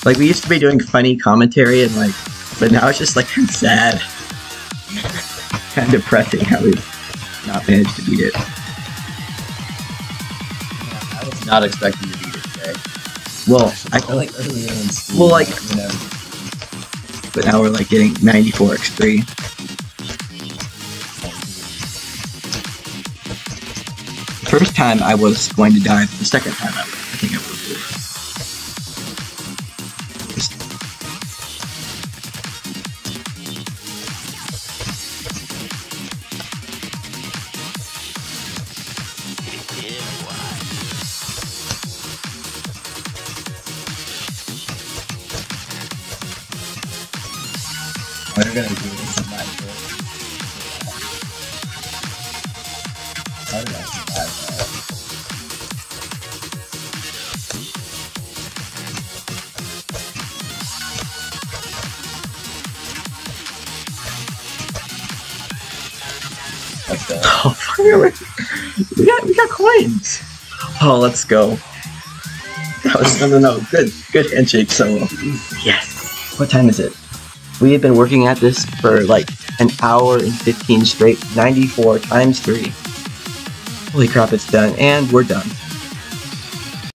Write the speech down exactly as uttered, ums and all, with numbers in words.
Like, we used to be doing funny commentary and like, but now it's just like kind of sad. Kind of depressing how we've not managed to beat it. I was not expecting to beat it today. Well, I feel like earlier in school. Well, like, you know. But now we're like getting ninety-four X three. The first time I was going to die, but the second time I, I think I would do. Just We're gonna do this in my book. How did I survive that? Let's go. Oh, finally! We got we got coins. Oh, let's go. That was no no no good good handshake solo. Yes. What time is it? We have been working at this for like an hour and fifteen straight. ninety-four times three. Holy crap! It's done, and we're done.